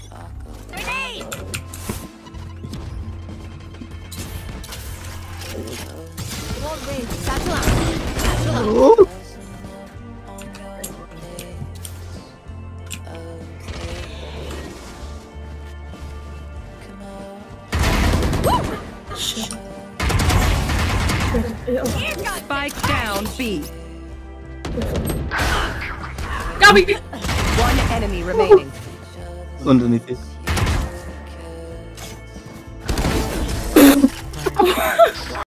Grenade! Satchel out. Satchel out. Oh. Spike down B. Got me. One enemy remaining. Underneath it.